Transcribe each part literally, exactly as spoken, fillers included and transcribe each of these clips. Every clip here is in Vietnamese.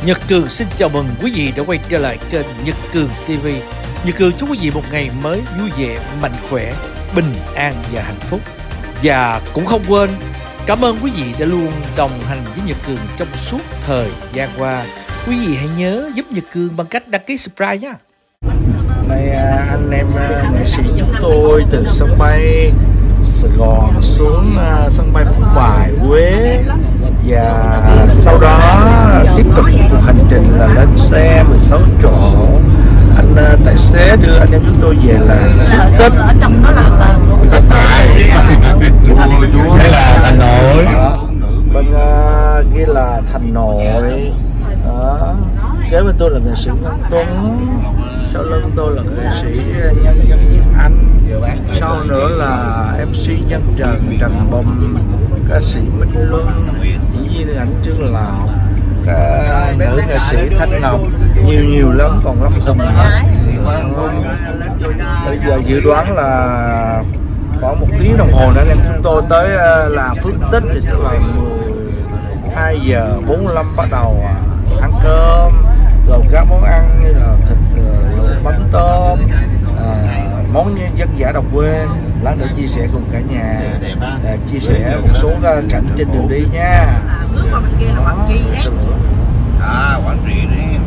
Nhật Cường xin chào mừng quý vị đã quay trở lại kênh Nhật Cường ti vi. Nhật Cường chúc quý vị một ngày mới vui vẻ, mạnh khỏe, bình an và hạnh phúc. Và cũng không quên cảm ơn quý vị đã luôn đồng hành với Nhật Cường trong suốt thời gian qua. Quý vị hãy nhớ giúp Nhật Cường bằng cách đăng ký subscribe nhé. Đây anh em nghệ sĩ chúng tôi từ sân bay Sài Gòn xuống sân bay Phú Bài, Huế, và sau đó tiếp tục cuộc hành trình là lên xe mười sáu chỗ. Anh tài xế đưa anh em chúng tôi về là Phước Tích. Đây là Thành Nội, bên uh, kia là Thành Nội. Đó. Kế bên tôi là nghệ sĩ Ngân Tuấn, sau lưng tôi là nghệ sĩ Nhân Nhân Việt Anh, sau nữa là em xê Nhân Trần Trần Bồng, ca sĩ Minh Luân, diễn viên ảnh Trương Lộc, cả nữ nghệ sĩ Thanh Ngọc, nhiều nhiều lắm, còn lắm không nữa. Bây giờ dự đoán là khoảng một tiếng đồng hồ nữa em chúng tôi tới là Phước Tích, thì tức là mười hai giờ bốn mươi lăm bắt đầu ăn cơm, gồm các món ăn như là thịt luộc, mắm tôm, à, món dân dã đồng quê. Lát nữa chia sẻ cùng cả nhà, à, chia sẻ một số cảnh trên đường đi nha. Đó, à, Quảng Trị đấy.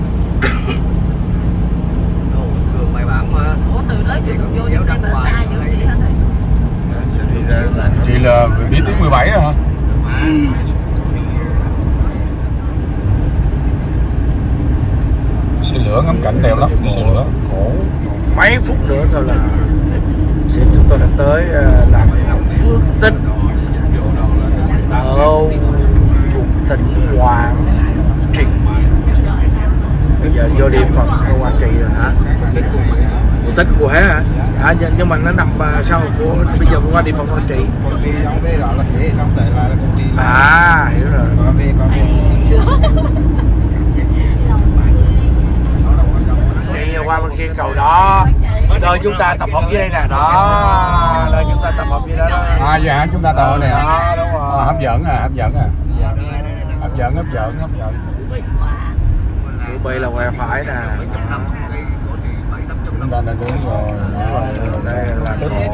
Đường bài bản mà. Ủa từ đó chị còn vô dạo đằng xa dữ đi hết rồi. Chị là đi tiếng mười bảy rồi hả? Ừ. Xe lửa ngắm cảnh đẹp lắm, xe lửa. Cổ mấy phút nữa thôi là sẽ chúng tôi đã tới uh, làng Phước Tích ở thuộc tỉnh Quảng Trị. Bây giờ vô địa phận Quảng Trị rồi hả? Quận Tích của Huế hả? À, nhưng mà nó nằm uh, sau của bây giờ qua địa phận Quảng Trị. À, hiểu rồi. Đi qua bên kia cầu đó, nơi chúng ta tập hợp dưới đây nè, đó, nơi chúng ta tập hợp dưới đó. À dạ hả, chúng ta tập hợp này hả? Đó, đúng rồi. À, hấp dẫn à, hấp dẫn à. Hấp dẫn, hấp dẫn, hấp dẫn. Tụi bay là quẹo phải nè. Chúng ta đã đúng rồi. Đó, đây là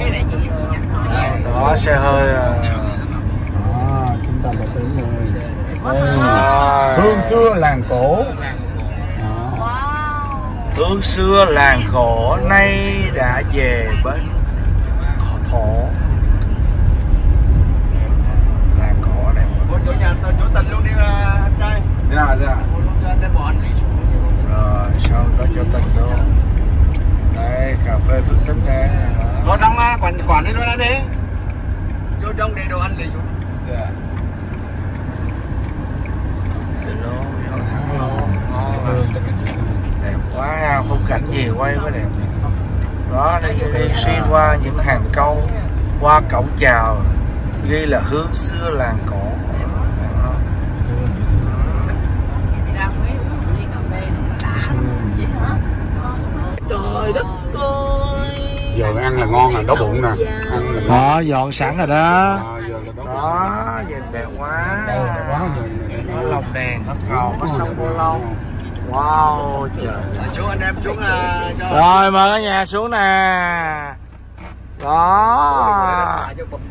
đó, xe hơi. À, chúng ta đã đến rồi. À, Hương xưa làng cổ. Hương xưa làng cổ nay đã về bên thổ. Làng cổ này. Chỗ nhà chỗ Tình luôn đi anh trai. Dạ dạ. Rồi sau tới chỗ Tình luôn. Đây cà phê Phước Tích nè. Vô trong quản quản đi luôn đi. Vô trong để đồ ăn lấy xuống. Dạ. Luôn, vô thẳng luôn. Ngon. Đẹp quá, khung cảnh gì quay mới đẹp. Đó, đi, đi xuyên qua những hàng câu, qua cổng chào ghi là Hương xưa làng cổ. Trời đất ơi. Giờ ăn là ngon, là đói bụng nè. Ăn là ngon. Đó, dọn sẵn rồi đó. À, giờ là đói bụng. Đó, nhìn đẹp quá. Đây là quá Nó lồng đèn, hết cầu, có sông Bô Lâu. Wow, trời. Xuống anh em xuống là cho. Rồi mời cả nhà xuống nè. Đó.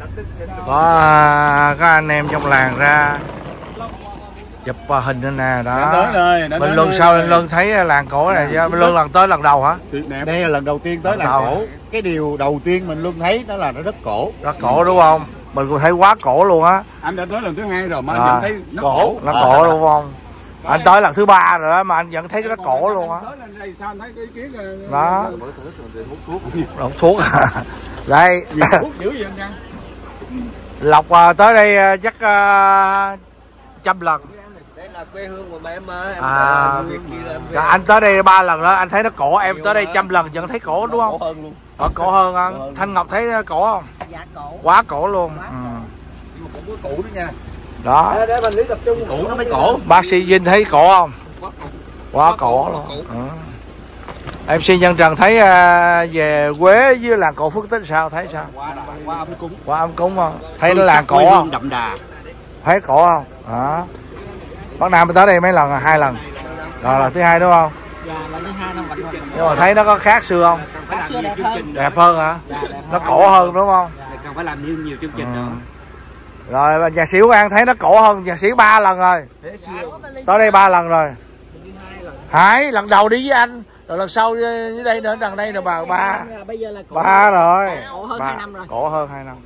Có các anh em trong làng ra chụp hình nữa nè. Đó. Mình Luân sau Minh Luân thấy làng cổ này chứ. Minh Luân lần tới lần đầu hả? Đây là lần đầu tiên tới làng cổ. Cái điều đầu tiên mình luôn thấy đó là nó rất cổ. Rất cổ đúng không? Mình cũng thấy quá cổ luôn á. Anh đã tới lần thứ hai rồi mà À, anh vẫn thấy nó cổ, cổ. nó cổ đúng không? Anh tới lần thứ ba rồi đó mà anh vẫn thấy nó cổ luôn á. Sao anh thấy cái kiến Đó. Hút thuốc à. Đây. Thuốc dữ vậy anh Giang? Lộc à, tới đây chắc uh, trăm lần. Đây là quê hương của em mà. Em À, là anh tới đây ba lần đó, anh thấy nó cổ, em tới đây trăm lần vẫn thấy cổ đúng không? cổ hơn luôn. Ờ, cổ hơn anh. Thanh Ngọc thấy cổ không? Dạ cổ. Quá cổ luôn. Ừ. Nhưng mà cũng có cổ nữa nha. Đó. Để mình lý tập trung cổ nó mới cổ. Bác sĩ Vinh thấy cổ không? Quá cổ luôn. Ừ. em xê Nhân Trần thấy uh, về Huế với làng cổ Phước Tích sao, thấy sao? Qua âm cúng. Qua âm cúng không? Thấy nó làng cổ không? Đậm đà. Thấy cổ không? Đó. Bác Nam tới đây mấy lần, hai lần. Rồi là thứ hai đúng không? Dạ lần thứ hai nó vẫn còn. Nhưng mà thấy nó có khác xưa không? Khác xưa đẹp hơn. Đẹp hơn hả? Dạ, đẹp hơn. Nó cổ hơn đúng không? Dạ, còn phải làm nhiều nhiều chương trình nữa. Rồi nhạc sĩ An thấy nó cổ hơn nhạc sĩ ba lần rồi. Tới đây ba lần rồi. Hải lần đầu đi với anh, rồi lần sau dưới đây nữa, đằng đây là bà ba. Ba rồi. Cổ hơn hai năm rồi. Cổ hơn hai năm.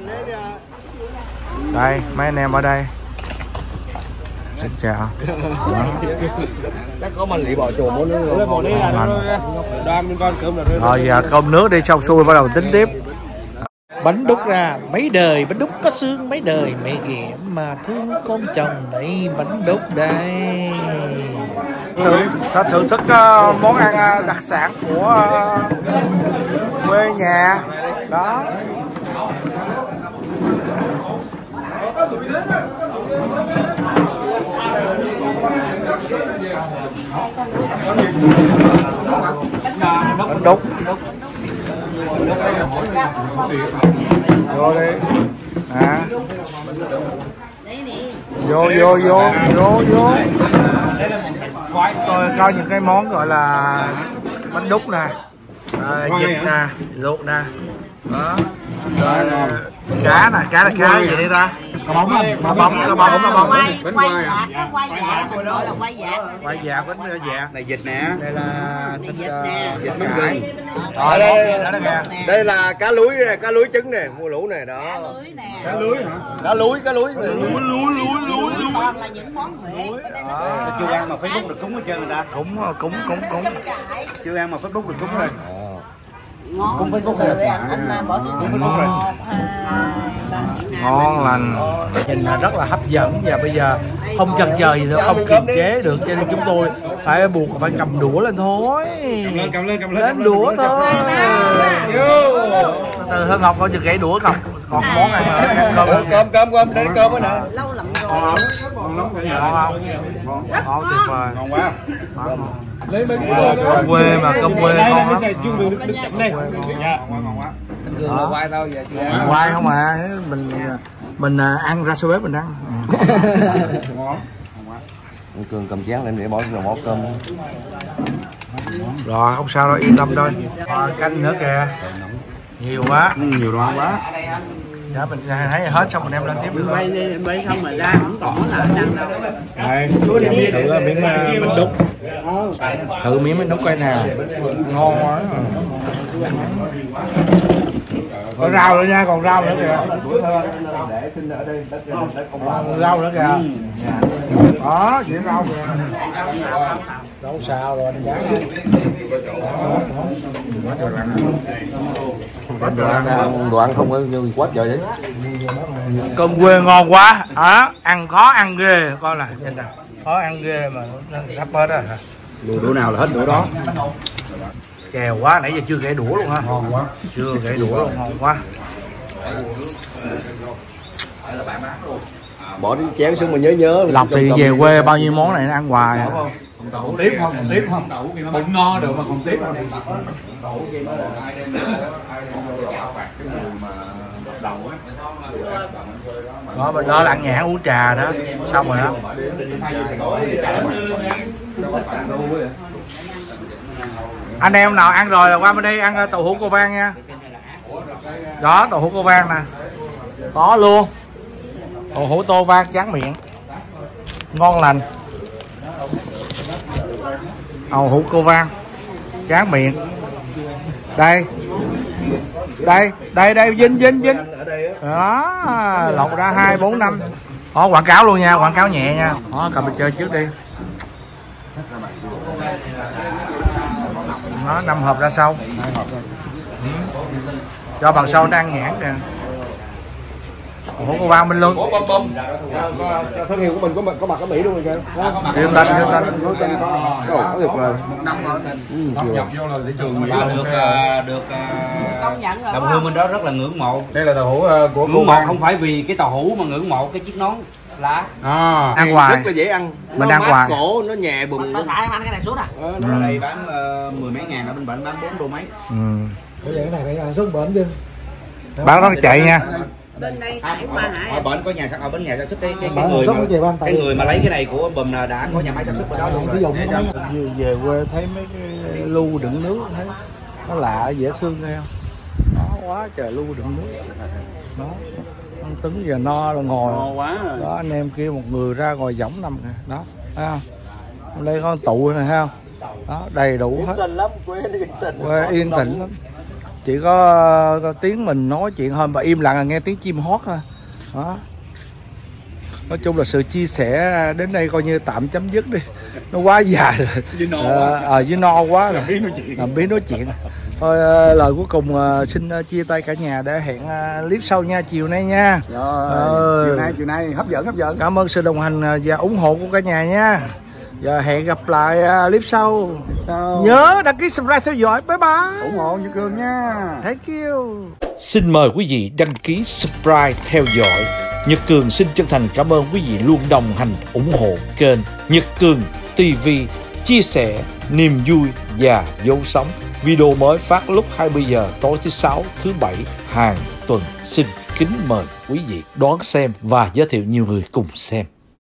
Đây mấy anh em ở đây. Xin chào. Chắc có mình lì bò chuồng muốn nước rồi. Đoan bên con cơm là Rồi giờ cơm nước đi xong xuôi bắt đầu tính tiếp. Bánh đúc ra mấy đời bánh đúc có xương, mấy đời mẹ ghẻ mà thương con chồng này bánh đúc đây. Thử, thử, thử thức uh, món ăn uh, đặc sản của uh, quê nhà đó. Bánh đúc. Vô đi. À. Vô vô vô vô vô. Tôi có những cái món gọi là bánh đúc nè, à, vịt nè, luộc nè, đó, rồi cá nè, cá là cá gì đi ta? Cá bóng anh, cá bóng, cá bóng, cá bóng. Quay dạc, có quay dạc, rồi đó là quay dạc. Quay dạc, bánh dạc. này vịt nè. Đây là thịt Vịt mắm gừng. Rồi đây, đó kìa. Đây là cá lúi nè, cá lúi trứng nè, mua lũ nè đó. Cá lưới nè. Cá lúi hả? Cá lúi, cá lúi. Lúi lúi lúi lúi lúi. Toàn là những món Huế. Chưa ăn mà Facebook được cúng hết trơn người ta. Cúng cúng cúng cúng. Chưa ăn mà Facebook được cúng rồi. Ngon. Cũng Facebook rồi anh anh bỏ xuống Facebook rồi. Ngon lành, nhìn là rất là hấp dẫn và bây giờ không chần chờ gì nữa, không kiềm chế được cho nên chúng tôi phải buộc phải cầm đũa lên thôi. Cầm lên, cầm lên, Lên đũa thôi. Từ từ Hân Ngọc coi chừng gãy đũa Ngọc. Còn món này nữa, ăn cơm. Cơm cơm cơm, đây cơm nữa nè. Lâu lắm rồi. Ngon không? Ngon không? Ngon tuyệt vời. Ngon quá. Cơm quê mà cơm quê ngon lắm. Cường quay tao về. Quay không à, mình mình ăn ra sau bếp mình ăn. Cường cầm chén lên để bỏ vào món cơm. Rồi không sao đâu, yên tâm thôi. À, canh nữa kìa. Nhiều quá. Nhiều đồ ăn quá. Dạ mình thấy hết xong mình đem lên tiếp được. Bay bay không mà ra không còn là ăn đâu. Đây, thử miếng bánh đúc. Thử miếng bánh đúc coi nào. Ngon quá. Có rau nữa nha, còn rau nữa kìa. Còn rau nữa kìa. Đó, chỉ rau kìa. Đâu sao rồi anh dán. Đồ ăn, đồ ăn không có như quá trời đấy. Cơm quê ngon quá. Đó, ăn khó ăn ghê coi nè, nhìn nè. Khó ăn ghê mà sắp hết rồi. Đồ đũa nào là hết đũa đó. Chèo quá, nãy giờ chưa gãy đũa luôn ha. Ngon quá. Chưa gãy đũa luôn, ngon quá. Bỏ đi chén xuống mà nhớ nhớ. Lộc thì về quê bao nhiêu món này nó ăn hoài à. Còn tiếp không? Còn tiếp không? Bụng no được mà còn tiếp không? Đó, bên đó là ăn nhãn uống trà đó. Xong rồi đó. Anh em nào ăn rồi là qua bên đây ăn tàu hũ cô Vang nha. Đó, tàu hũ cô Vang nè. Có luôn. Tàu hũ tô vang tráng miệng. Ngon lành. Tàu hũ cô Vang tráng miệng. Đây. Đây, đây đây Vinh Vinh Vinh. Đó, lọc ra hai bốn năm. Đó, quảng cáo luôn nha, quảng cáo nhẹ nha. Đó, cầm đi chơi trước đi. Nó năm hộp ra sau. Ừ. Cho bằng sau nó ăn nhãn kìa. Ủa cô Vang bên luôn. Thương hiệu của mình có có mặt ở Mỹ luôn rồi kìa. Yên tâm, yên tâm. Có được rồi. Nhập vô là thị trường Mỹ được được Công nhận rồi. đồng hương bên đó rất là ngưỡng mộ. Đây là tàu hũ của Ngưỡng mộ không phải vì cái tàu hũ mà ngưỡng mộ cái chiếc nón lá. À, ăn hoài. Rất là dễ ăn. Mình ăn hoài. Cổ nó nhẹ bùm. Bà xài em ăn cái này suốt à? Ở đây bán uh, mười mấy ngàn, ở bên bệnh bán bốn đô mấy. Ừ. Bây giờ cái này phải xuất bển chứ. Bán nó chạy nha. Bên đây À, Hải Hòa ở bên có nhà sản ở bên nhà sản xuất cái cái, cái Bạn người sản xuất mà, cái gì bạn? cái người mà lấy cái này của bùm là đã có nhà máy sản xuất ở đó luôn sử dụng rồi. nó Để có về, về quê thấy mấy cái lu đựng nước thấy nó lạ dễ thương nghe không? Nó quá trời lu đựng nước. Đó. Anh Tuấn giờ no rồi ngồi. No quá rồi. Đó anh em kia một người ra ngồi võng nằm nè. Đó. Thấy không? Đây có tụ này thấy không? Đó đầy đủ hết. Tình lắm, quê nó yên tĩnh. Quê yên tĩnh lắm. Chỉ có, có tiếng mình nói chuyện thôi mà im lặng là nghe tiếng chim hót thôi. Đó. Nói chung là sự chia sẻ đến đây coi như tạm chấm dứt đi. Nó quá dài rồi. Với no à, quá. à, với no quá rồi. Làm biết nói chuyện. Làm biết nói chuyện. Thôi à, lời cuối cùng à, xin à, chia tay cả nhà để hẹn à, clip sau nha, chiều nay nha. Rồi, Ờ. chiều nay chiều nay hấp dẫn hấp dẫn. Cảm ơn sự đồng hành à, và ủng hộ của cả nhà nha. Và hẹn gặp lại à, clip sau. Sao? Nhớ đăng ký subscribe theo dõi. Bye bye. ủng hộ Như Cương nha. Thank you. Xin mời quý vị đăng ký subscribe theo dõi. Nhật Cường xin chân thành cảm ơn quý vị luôn đồng hành ủng hộ kênh Nhật Cường ti vi, chia sẻ niềm vui và dấu sống. Video mới phát lúc hai mươi giờ tối thứ sáu, thứ bảy hàng tuần. Xin kính mời quý vị đón xem và giới thiệu nhiều người cùng xem.